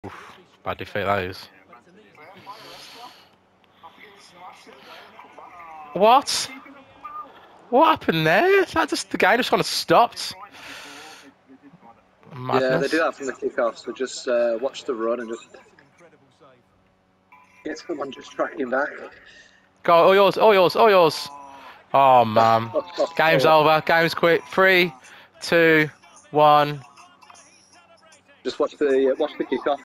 Bad defeat, that is. What? What happened there? Is that just the game just kind of stopped? Madness. Yeah, they do that from the kickoff, so just watch the run and just get someone just tracking back. Go, all yours, all yours, all yours. Oh, man. Game's over. Game's quit. 3, 2, 1. Just watch the kickoff.